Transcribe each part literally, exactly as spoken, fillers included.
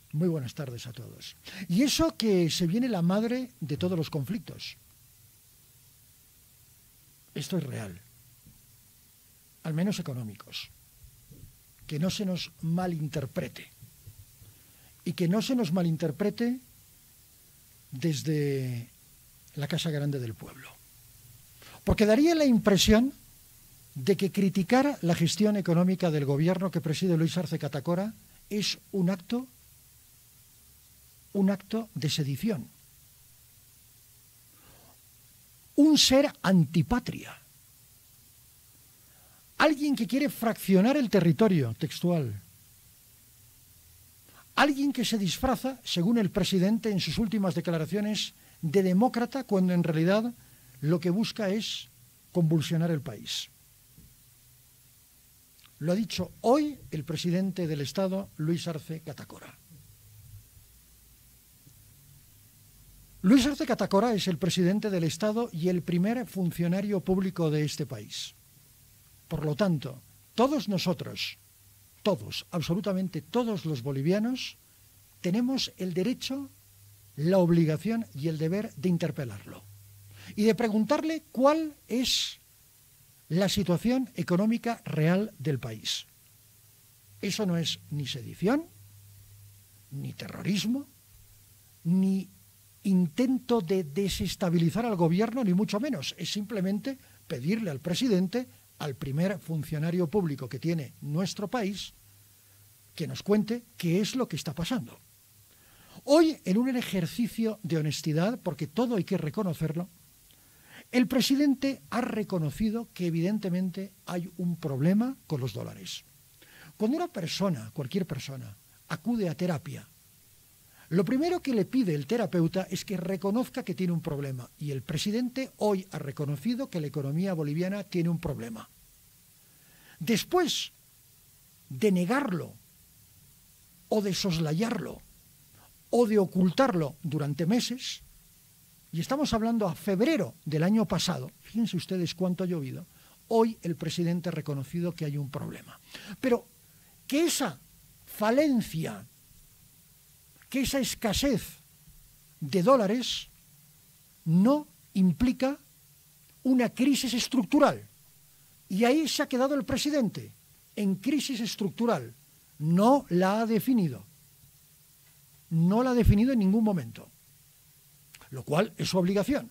Muy buenas tardes a todos. Y eso que se viene la madre de todos los conflictos. Esto es real, al menos económicos. Que no se nos malinterprete. Y que no se nos malinterprete desde la Casa Grande del Pueblo. Porque daría la impresión de que criticar la gestión económica del gobierno que preside Luis Arce Catacora es un acto, un acto de sedición. Un ser antipatria. Alguien que quiere fraccionar el territorio textual. Alguien que se disfraza, según el presidente en sus últimas declaraciones, de demócrata cuando en realidad lo que busca es convulsionar el país. Lo ha dicho hoy el presidente del Estado, Luis Arce Catacora. Luis Arce Catacora es el presidente del Estado y el primer funcionario público de este país. Por lo tanto, todos nosotros, todos, absolutamente todos los bolivianos, tenemos el derecho, la obligación y el deber de interpelarlo y de preguntarle cuál es la situación económica real del país. Eso no es ni sedición, ni terrorismo, ni intento de desestabilizar al gobierno, ni mucho menos. Es simplemente pedirle al presidente, al primer funcionario público que tiene nuestro país, que nos cuente qué es lo que está pasando. Hoy, en un ejercicio de honestidad, porque todo hay que reconocerlo, el presidente ha reconocido que evidentemente hay un problema con los dólares. Cuando una persona, cualquier persona, acude a terapia, lo primero que le pide el terapeuta es que reconozca que tiene un problema. Y el presidente hoy ha reconocido que la economía boliviana tiene un problema. Después de negarlo, o de soslayarlo, o de ocultarlo durante meses, y estamos hablando a febrero del año pasado, fíjense ustedes cuánto ha llovido, hoy el presidente ha reconocido que hay un problema. Pero que esa falencia, que esa escasez de dólares no implica una crisis estructural. Y ahí se ha quedado el presidente, en crisis estructural. No la ha definido. No la ha definido en ningún momento. Lo cual es su obligación.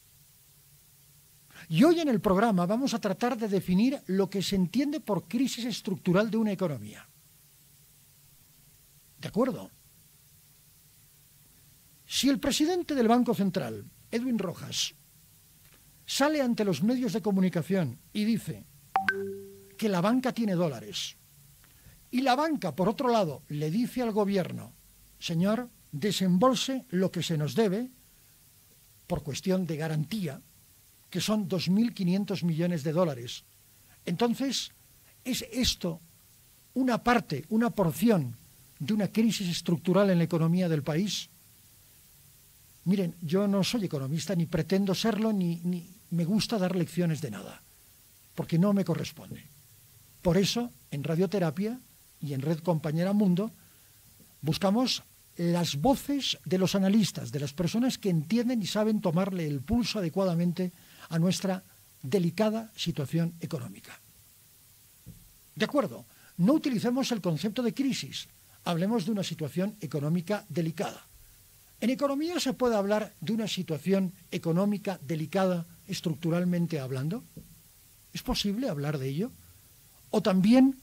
Y hoy en el programa vamos a tratar de definir lo que se entiende por crisis estructural de una economía. ¿De acuerdo? Si el presidente del Banco Central, Edwin Rojas, sale ante los medios de comunicación y dice que la banca tiene dólares, y la banca, por otro lado, le dice al gobierno, señor, desembolse lo que se nos debe, por cuestión de garantía, que son dos mil quinientos millones de dólares. Entonces, ¿es esto una parte, una porción de una crisis estructural en la economía del país? Miren, yo no soy economista, ni pretendo serlo, ni, ni me gusta dar lecciones de nada, porque no me corresponde. Por eso, en Radioterapia y en Red Compañera Mundo, buscamos las voces de los analistas, de las personas que entienden y saben tomarle el pulso adecuadamente a nuestra delicada situación económica. De acuerdo, no utilicemos el concepto de crisis, hablemos de una situación económica delicada. En economía se puede hablar de una situación económica delicada estructuralmente hablando. ¿Es posible hablar de ello? ¿O también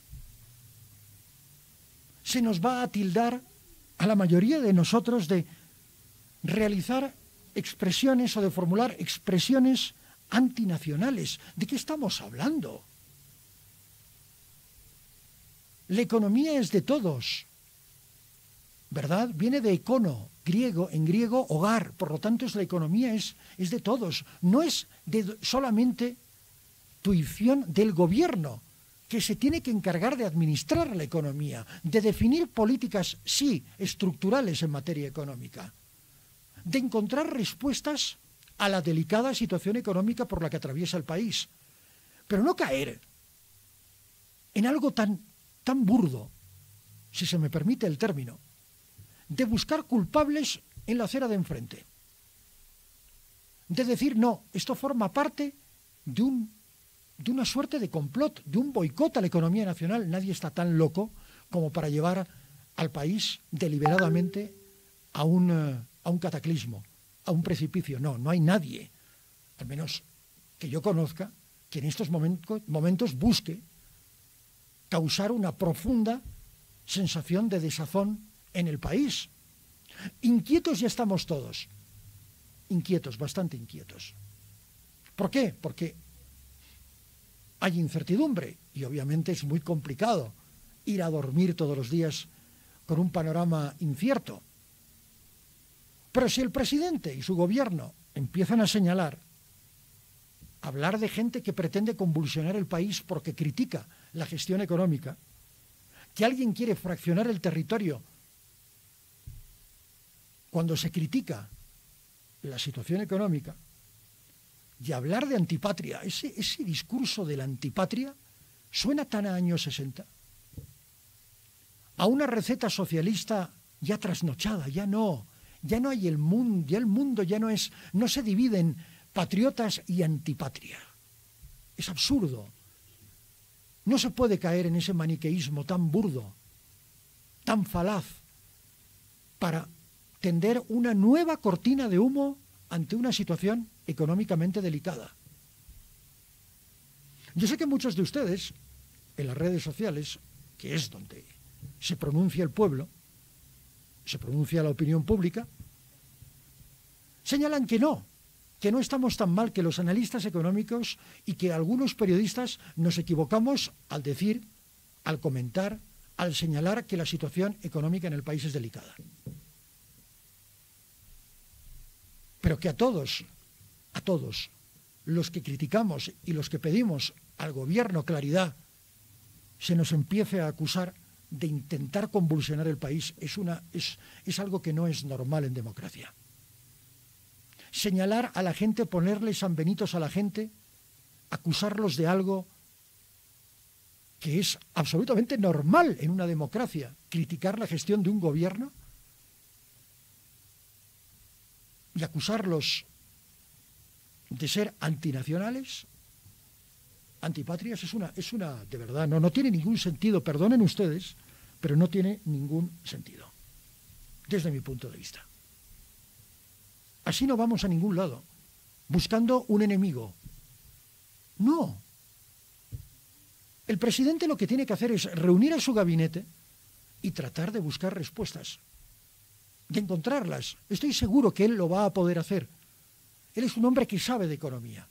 se nos va a tildar a la mayoría de nosotros de realizar expresiones o de formular expresiones antinacionales? ¿De qué estamos hablando? La economía es de todos, ¿verdad? Viene de econo, griego, en griego hogar, por lo tanto es la economía es, es de todos, no es de solamente tuición del gobierno, que se tiene que encargar de administrar la economía, de definir políticas, sí, estructurales en materia económica, de encontrar respuestas a la delicada situación económica por la que atraviesa el país, pero no caer en algo tan, tan burdo, si se me permite el término, de buscar culpables en la acera de enfrente, de decir, no, esto forma parte de, un, de una suerte de complot, de un boicot a la economía nacional. Nadie está tan loco como para llevar al país deliberadamente a un, a un cataclismo, a un precipicio. No, no hay nadie, al menos que yo conozca, que en estos momentos, momentos busque causar una profunda sensación de desazón en el país. Inquietos ya estamos todos, inquietos, bastante inquietos. ¿Por qué? Porque hay incertidumbre y obviamente es muy complicado ir a dormir todos los días con un panorama incierto. Pero si el presidente y su gobierno empiezan a señalar, a hablar de gente que pretende convulsionar el país porque critica la gestión económica, que alguien quiere fraccionar el territorio cuando se critica la situación económica, y hablar de antipatria, ese, ese discurso de la antipatria suena tan a años sesenta, a una receta socialista ya trasnochada. Ya no, ya no hay el mundo, ya el mundo ya no es, no se divide en patriotas y antipatria. Es absurdo. No se puede caer en ese maniqueísmo tan burdo, tan falaz, para tender una nueva cortina de humo ante una situación económicamente delicada. Yo sé que muchos de ustedes, en las redes sociales, que es donde se pronuncia el pueblo, se pronuncia la opinión pública, señalan que no, que no estamos tan mal, que los analistas económicos y que algunos periodistas nos equivocamos al decir, al comentar, al señalar que la situación económica en el país es delicada. Pero que a todos, a todos, los que criticamos y los que pedimos al gobierno claridad, se nos empiece a acusar de intentar convulsionar el país, es, una, es, es algo que no es normal en democracia. Señalar a la gente, ponerle sanbenitos a la gente, acusarlos de algo que es absolutamente normal en una democracia, criticar la gestión de un gobierno y acusarlos de ser antinacionales, antipatrias, es una, es una, de verdad, no, no tiene ningún sentido, perdonen ustedes, pero no tiene ningún sentido, desde mi punto de vista. Así no vamos a ningún lado, buscando un enemigo. No. El presidente lo que tiene que hacer es reunir a su gabinete y tratar de buscar respuestas, de encontrarlas. Estoy seguro que él lo va a poder hacer. Él es un hombre que sabe de economía.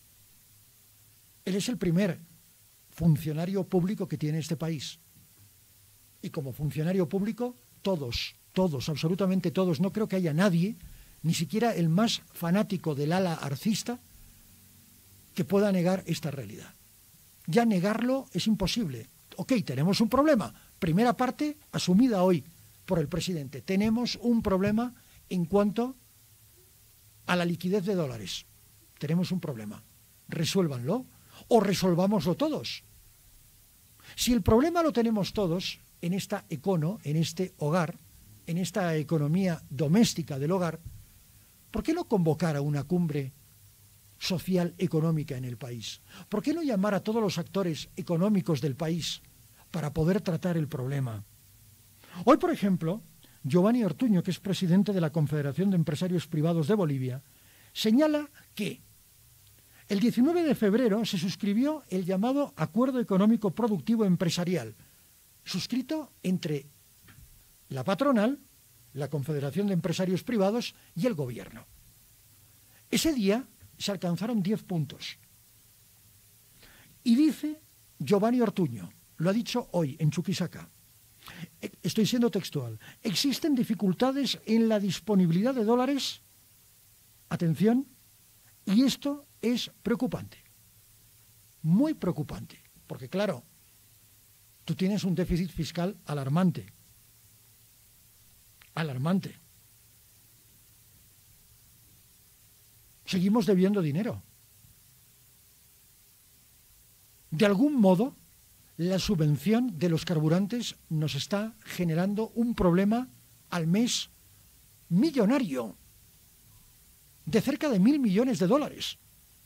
Él es el primer funcionario público que tiene este país. Y como funcionario público, todos, todos, absolutamente todos, no creo que haya nadie, ni siquiera el más fanático del ala arcista, que pueda negar esta realidad. Ya negarlo es imposible. Ok, tenemos un problema. Primera parte asumida hoy por el presidente. Tenemos un problema en cuanto a la liquidez de dólares. Tenemos un problema. Resuélvanlo o resolvámoslo todos. Si el problema lo tenemos todos en esta econo, en este hogar, en esta economía doméstica del hogar, ¿por qué no convocar a una cumbre social económica en el país? ¿Por qué no llamar a todos los actores económicos del país para poder tratar el problema? Hoy, por ejemplo, Giovanni Ortuño, que es presidente de la Confederación de Empresarios Privados de Bolivia, señala que el diecinueve de febrero se suscribió el llamado Acuerdo Económico Productivo Empresarial, suscrito entre la patronal, la Confederación de Empresarios Privados y el gobierno. Ese día se alcanzaron diez puntos. Y dice Giovanni Ortuño, lo ha dicho hoy en Chuquisaca, estoy siendo textual, existen dificultades en la disponibilidad de dólares, atención, y esto es preocupante, muy preocupante, porque claro, tú tienes un déficit fiscal alarmante, alarmante. Seguimos debiendo dinero. De algún modo, la subvención de los carburantes nos está generando un problema al mes millonario de cerca de mil millones de dólares.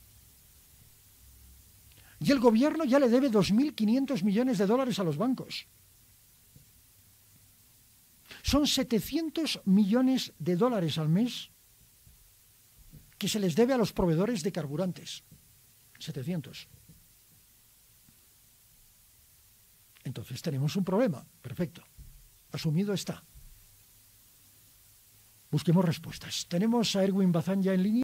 Y el gobierno ya le debe dos mil quinientos millones de dólares a los bancos. Son setecientos millones de dólares al mes que se les debe a los proveedores de carburantes. setecientos. Entonces tenemos un problema. Perfecto. Asumido está. Busquemos respuestas. Tenemos a Erwin Bazán ya en línea.